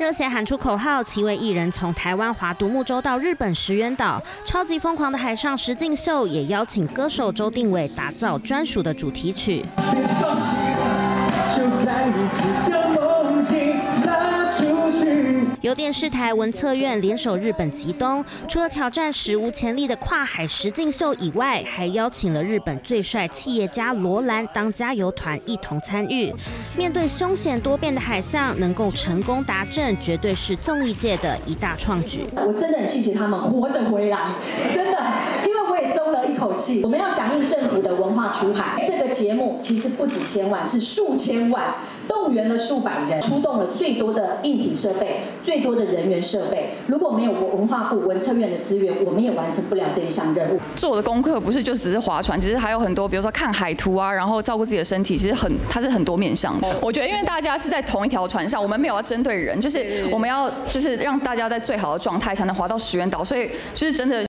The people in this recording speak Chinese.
热血喊出口号，7位艺人从台湾划独木舟到日本石垣岛，超级疯狂的海上实境秀也邀请歌手周定伟打造专属的主题曲。由电视台文策院联手日本极东，除了挑战史无前例的跨海实境秀以外，还邀请了日本最帅企业家罗兰当加油团一同参与。面对凶险多变的海象，能够成功达阵，绝对是综艺界的一大创举。 我真的很谢谢他们活着回来，真的，因为我也松了一口气。我们要响应政府的文化出海，这个节目其实不止千万，是数千万，动员了数百人，出动了最多的硬体设备。最多的人员设备，如果没有文化部文策院的资源，我们也完成不了这一项任务。 做的功课不是就只是划船，其实还有很多，比如说看海图啊，然后照顾自己的身体，其实它是很多面向的。我觉得，因为大家是在同一条船上，我们没有要针对人，就是我们要就是让大家在最好的状态才能划到石垣岛，所以就是真的。